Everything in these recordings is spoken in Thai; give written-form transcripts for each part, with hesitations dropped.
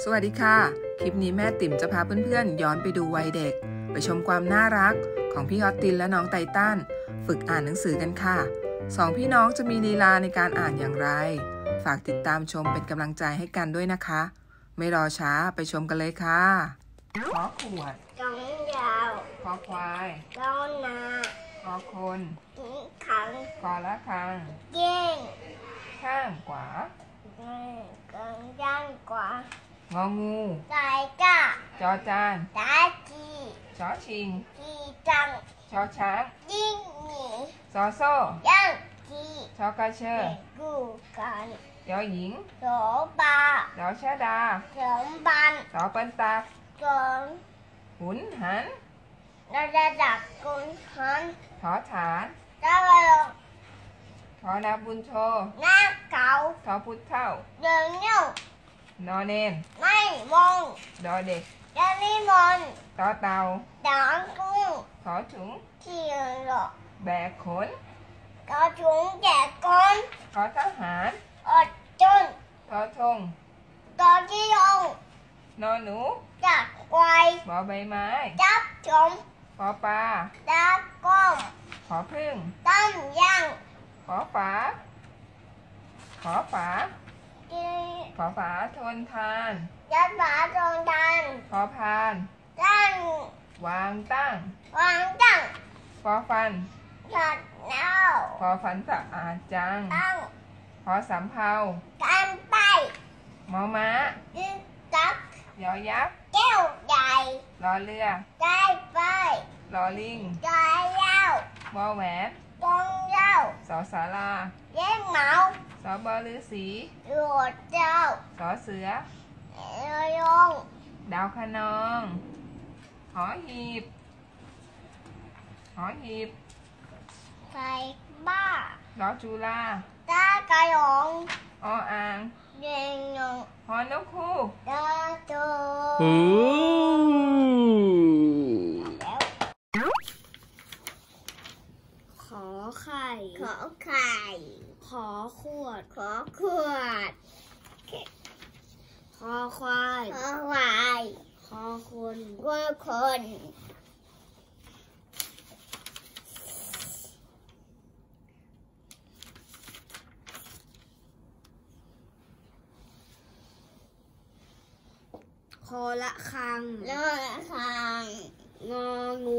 สวัสดีค่ะคลิปนี้แม่ติ๋มจะพาเพื่อนๆย้อนไปดูวัยเด็กไปชมความน่ารักของพี่ออสตินและน้องไตตันฝึกอ่านหนังสือกันค่ะสองพี่น้องจะมีลีลาในการอ่านอย่างไรฝากติดตามชมเป็นกำลังใจให้กันด้วยนะคะไม่รอช้าไปชมกันเลยค่ะขอขวดกองยาวขอควายกองนาขอคนขังขอละคังเย่งข้างขวากองย่างกว่างองูใจก้าจอจานตาจีชอชิงจีจังชอช้างยิ่งหนีซอโซ่ย่างจีชอกระเชอกูกันยอหญิงโสบาดอชะดาสมบันสอเปิ้นตากกงหุนหันเราจะดักกุนหันถอฐานตะวันออกถอนาบุญโชหน้าเก่าถอพุทธเท่าเดินเงี้ยนอเนนไม่มองดอเด็กยานิมนต่อเต่าดังกุ้งถอถุงที่หลอกแบกขนกระถุงแจกคนถอทหารอดจนถอธงตอที่ลงนอหนูจับควายบอใบไม้จับชมขอปลาจับก้มขอพึ่งตั้งย่างขอฝาขอฝาขอฝาทนทานยัดฝาตรงดันขอพานตั้งวางตั้งวางตั้งขอฟันจัดเน่าขอฟันสะอาดจังตั้งขอสำเภาการไปมอม้าดึงตักยอยักษ์แก้วใหญ่รอเรือได้ไปรอลิงใจยาววอแหวนกองยาวสอศาลาเย้งเหมาสอบอฤาษีโหลดเจ้าสอเสือลงดาวคะนองหอหีบหอหีบใส่บ้าลอจุฬาตากระหลงออ่างเย็นยงหอนกคู่ตาโตขอไข่ขอไข่ขอขวดขอขวดขอควายขอควายขอคนขอคนคอละคังละคังงองู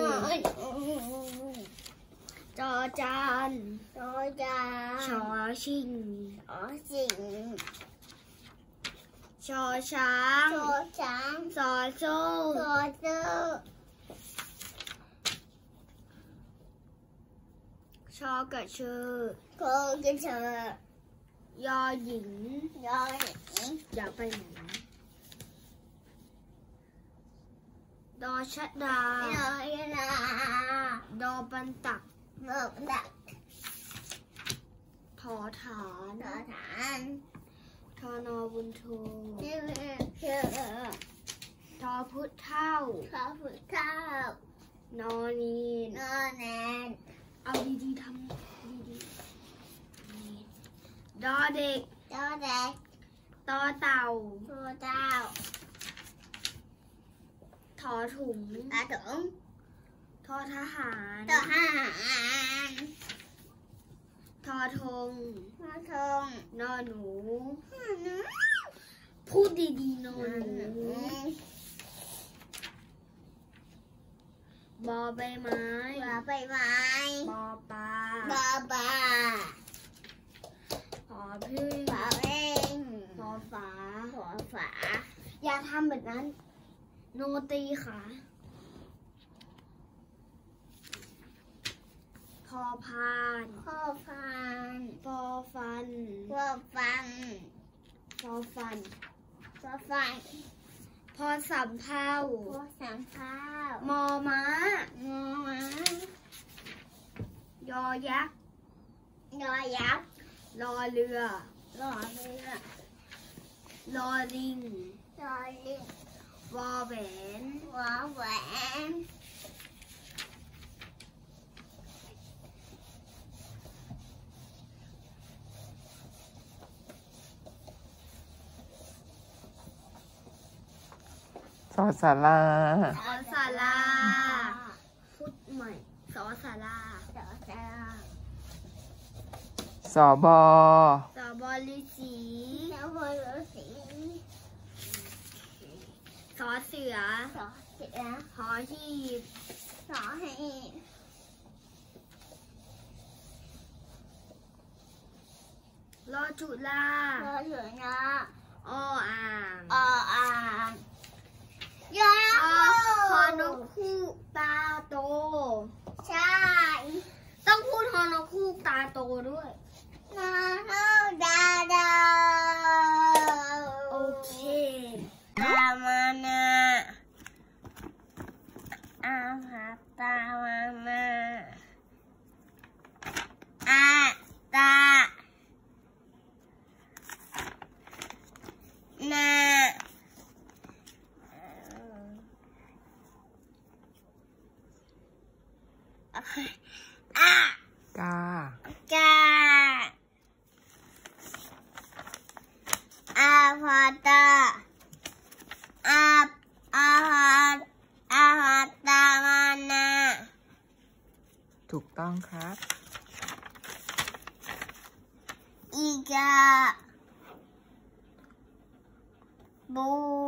จอจานชอชิงชอช้างซอโซ่ชอกระเชอยอหญิงอย่าไปไหนดอชะดาดอบันตักถอฐานทอนอบุญโททอพุทธเท่านอนีนเอาดีๆทำดีๆดอเด็กตอเต่าทอถุงทอทหารทอธงนอหนูพูดดีๆนอหนูบอใบไม้บอปลาหอพึ่งหอฝาอย่าทำแบบนั้นโนตีค่ะพอพานฟอฟันพอสำเภามอม้ายอยักษ์รอเรือรอลิงวอแหวนอศาลาสอศาลาพูดใหม่สอศาลาสอศาลาสอบอสอบอฤาษีสอบอฤาษีสอเสือสอเสือหอหีบสอหีบรอจุฬารอจุฬาออ่างออ่างยาฮอนกคู่ตาโตใช่ต้องพูดฮอนกคู่ตาโตด้วยนาโนดาดาโอเคตามานาอาหาตามานาอาตานาอะกากาอาพาตาอาหาตามานาถูกต้องครับอีกาบู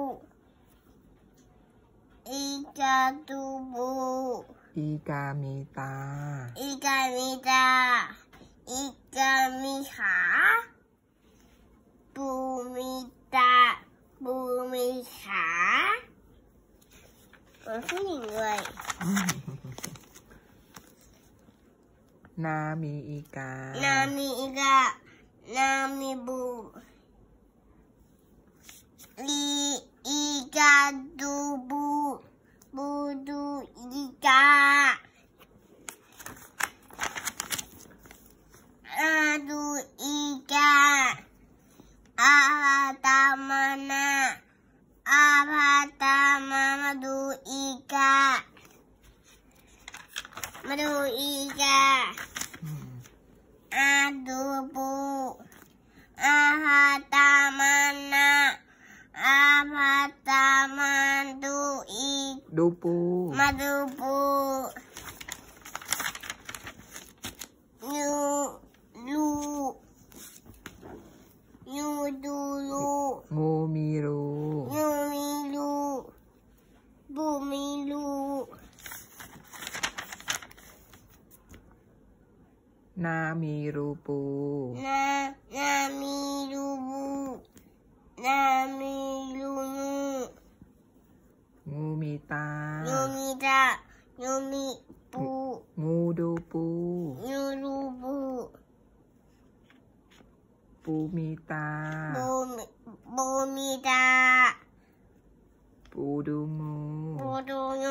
อีกาตูบูอีกามีตาอีกามีตาอีกามีขาปูมีตาปูมีขาเหมือนผู้หญิงเลยนามีอีกานามีอีกานามีบูอีกาดูบูบูดูอีกาอาดูอีกาอาพาตามานาอาพาตามาดูอีกามาดูอีกาอาดูปูอาพาตามานาอาพาตามาดูอีกดูปูมาดูปูยูดูลูงูมีรูยูมีลูบูมีลูนามีรูปูนามีลูบูนามีลูงูงูมีตายูมีตายูมีปูงูดูปูยูดูปูปูมีตาบูมีตาปูดูงูปูดูงู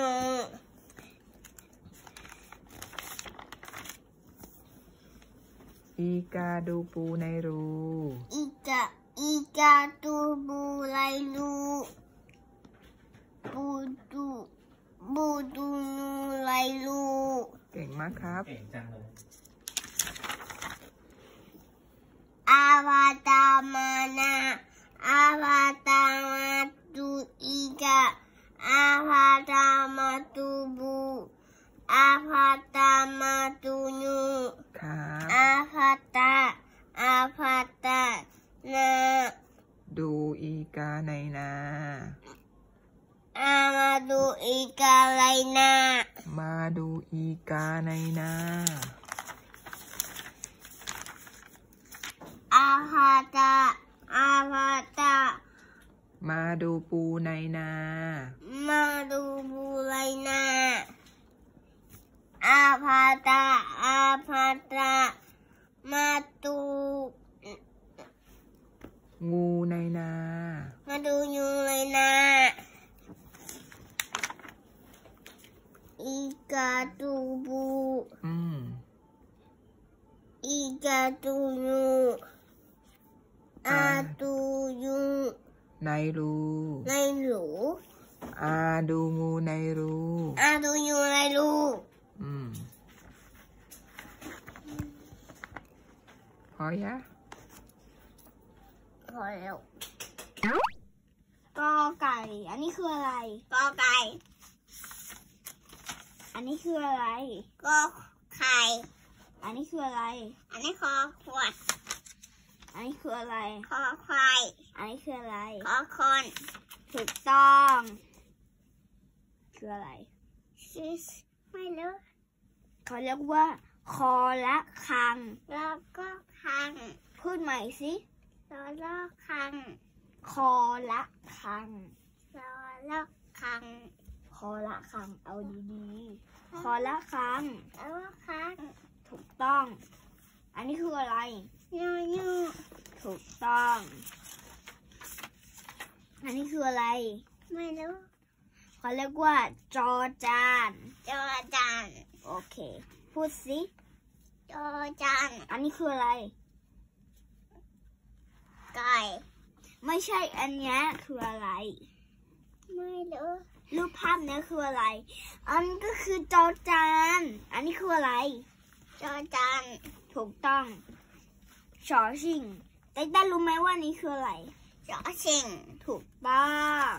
อีกาดูปูในรูอีกาดูบูไรลูบูดูงูไรลูเก่งมากครับเก่งจังเลยอาพาตามานาอาพาตามาดูอีกาอาพาตามาดูบูอาพาตามาดูงูครับอาพาตานาดูอีกาในนามาดูอีกาไรนามาดูอีกาในนาอาพาตามาดูปูในนามาดูบูไรนาอาพาตา มาดูงูในนามาดูยูไรนาอีกาดูบู อีกาดูยูอาดูยูในรูในหลูอาดูงูในรูอาดูยูในรูพอยะพอแล้วกอไก่อันนี้คืออะไรกอไก่อันนี้คืออะไรกอไข่อันนี้คืออะไรอันนี้คอขวดอันนี้คืออะไรคอควายอันนี้คืออะไรคอคนถูกต้องคืออะไรไม่รู้เขาเรียกว่าคอละคังแล้วก็คังพูดใหม่สิคอละคังคอละคังคอละคังคอละคังเอาดีๆคอละคังแล้วคังถูกต้องอันนี้คืออะไรยูถูกต้องอันนี้คืออะไรไม่รู้เขาเรียกว่าจอจานโอเคพูดสิจอจานอันนี้คืออะไรไก่ไม่ใช่อันนี้คืออะไรไม่รู้รูปภาพนี้คืออะไรอันก็คือจอจานอันนี้คืออะไรจอจานถูกต้องชอชิงแต่ได้รู้ไหมว่านี้คืออะไรชอชิงถูกต้อง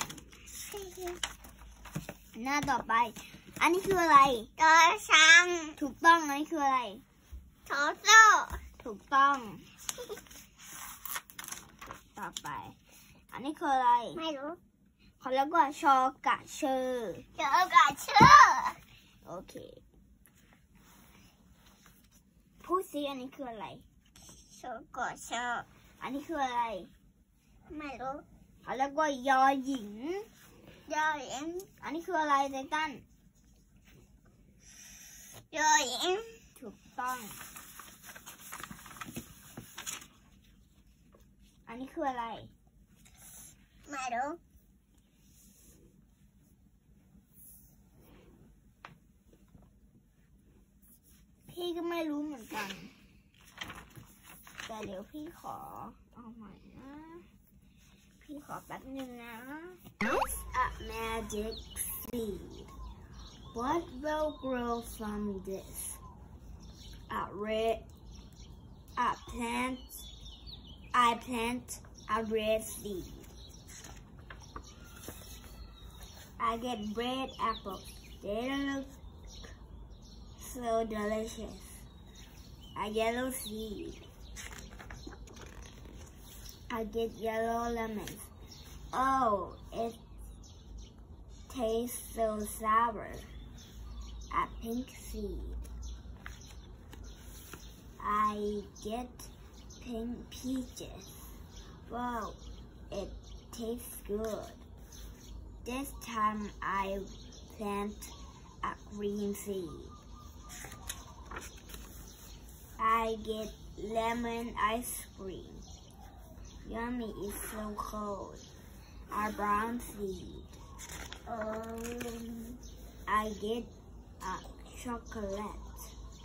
หน้าต่อไปอันนี้คืออะไรจอช้างถูกต้องอันนี้คืออะไรชอโซ่ถูกต้องต่อไปอันนี้คืออะไรไม่รู้เขาเรียกว่าชอกะเชอโอเคพูดซิอันนี้คืออะไรชอกะเชออันนี้คืออะไรไม่รู้เขาเรียกว่ายอหญิงอันนี้คืออะไรไททันยอหญิงถูกต้องอันนี้คืออะไรไม่รู้พี่ก็ไม่รู้เหมือนกันแต่เดี๋ยวพี่ขอเอาใหม่นะพี่ขอแป๊บนึงนะ It's a magic seed. What will grow from this? I plant a red seed. I get red apples. They look so delicious. A yellow seed. I get yellow lemons. Oh, it tastes so sour. A pink seed. I get pink peaches. Wow, it tastes good. This time I plant a green seed. I get lemon ice cream. Yummy, it's so cold. A brown seed. I get a chocolate.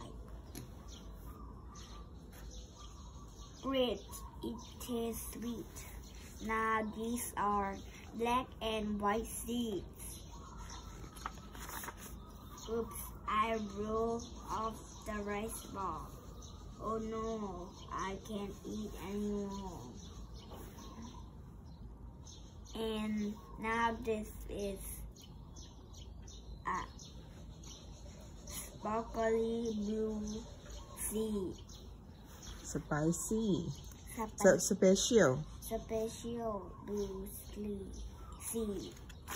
Great, it tastes sweet. Now these are black and white seeds. Oops, I roll off the rice ball. Oh no, I can't eat anymore. And now this is a sparkly blue seed. Spicy. Special blue seed.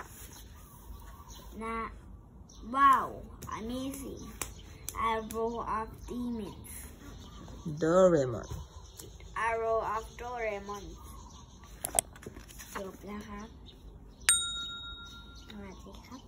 Now, wow, amazing. I roll off demons. Doraemon. I roll off Doraemon. จบแล้วครับสวัสดีครับ